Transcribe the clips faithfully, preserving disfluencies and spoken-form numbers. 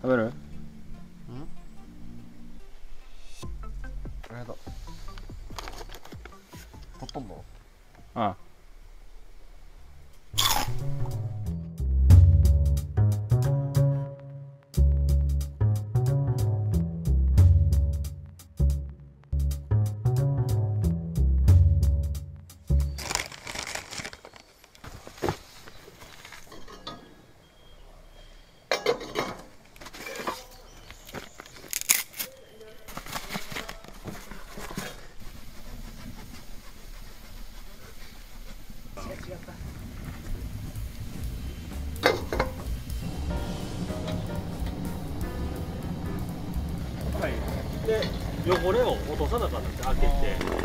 食べる？ ありがとう。ほとんど。 ああ。 はい、で汚れを落とさなかったんで開けて。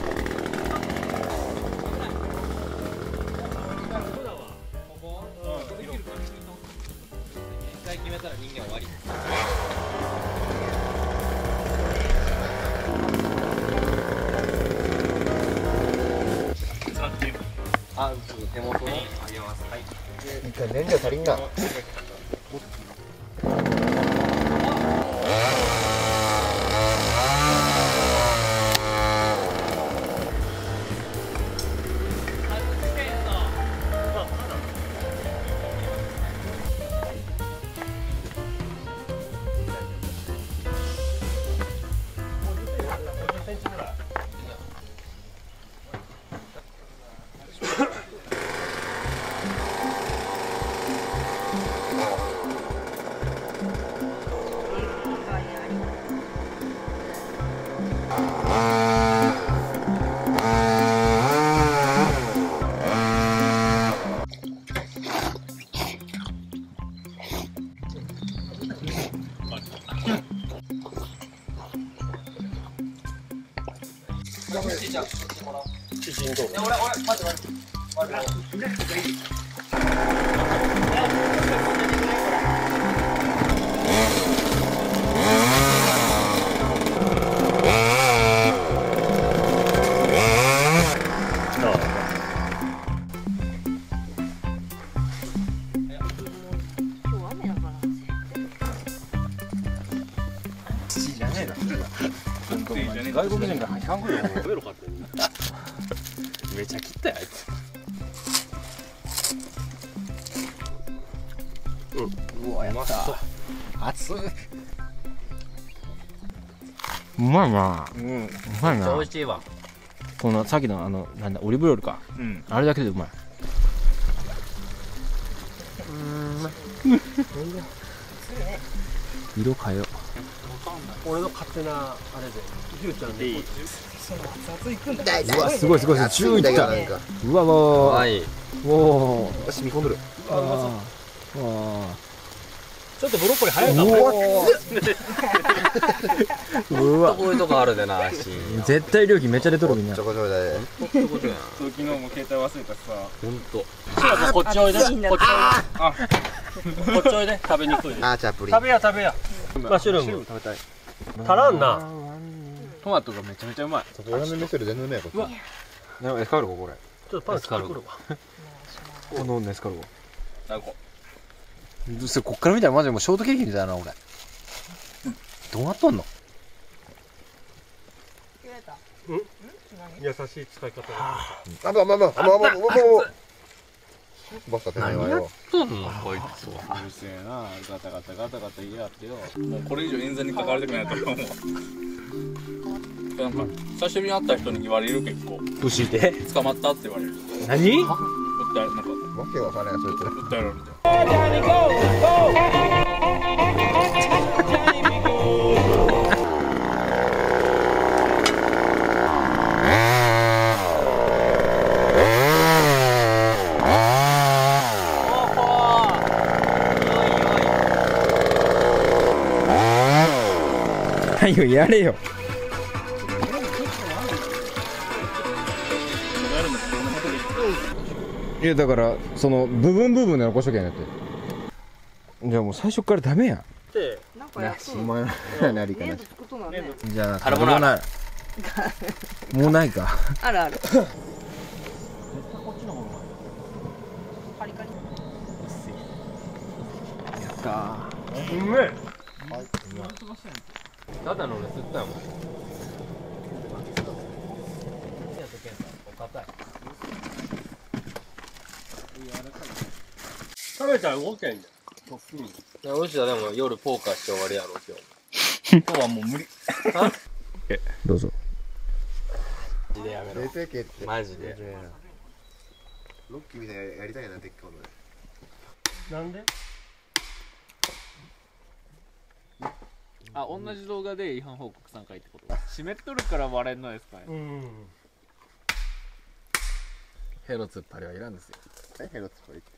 一回決めたら人間終わり。あ、ちょっと手元にあげます。はい。 一回燃料足りんな。 外国人が入らんこよ。食べろかって。めちゃ切ったやつ。うん。うわ、やった。熱い。うまいな。うん。うまいな。 美味しいわ。 このさっきのあのなんだオリーブオイルか。うん。あれだけでうまい。うん。色変えよう。 俺の勝手なあれでひゅうちゃんで熱いくんだ。 うわすごいすごいすごい。いった。うわもう。はい。おお。 染み込んでる。 ああ。 ちょっとブロッコリー早いかも。 うわ。こういうとこあるでな。 絶対料金めっちゃ出とるみんな。 ちょこちょこで。 ちょこちょこや。昨日も携帯忘れたしさ。 本当。 こっちおいで。こっちおいで。あ。こっちおいで。食べにくい。 あ、チャプリン。 食べや食べや。マッシュルーム。 食べたい。 足らんな。 トマトがめちゃめちゃうまい。 俺のメスより全然うめえこっち。 でもエスカルゴこれ。 ちょっとパン作るわ。 このエスカルゴ。何個。それこっから見たらマジでもうショートケーキみたいな俺。どうなっとんの？ うん？優しい使い方。 あ、まあまあまあまあまあまあまあ。バカてないわよ。 そうなのこいつは。 うるせえな、ガタガタガタガタ言いやってよ。もうこれ以上冤罪に関わりたくないと思う。なんか久しぶりに会った人に言われる結構。 牛で？ 捕まったって言われる。 何？ 訴えなんか。 わけわからないそいつら。 訴えられるじゃん。 はいよやれよ。いやだからその部分部分で残しとけんやって。じゃあもう最初からダメやん。 で、 なんかやつ。お前なりかな。 じゃあカルボナーラ。もうないか。 あるある。 やったー。 うめえ。 ただの俺吸ったよもん食べたら動けんじいや牛田でも夜ポーカーして終わりやろ今日今日はもう無理どうぞ。 マジでやめろ冷静系ってマジでロッキーみたいなやりたいなでっかいのでゃん。なんで？ あ、同じ動画で違反報告さんかいってこと湿っとるから割れんのですかね。 うん。 ヘロ突っ張りはいらんですよ。 えヘロつっぱりって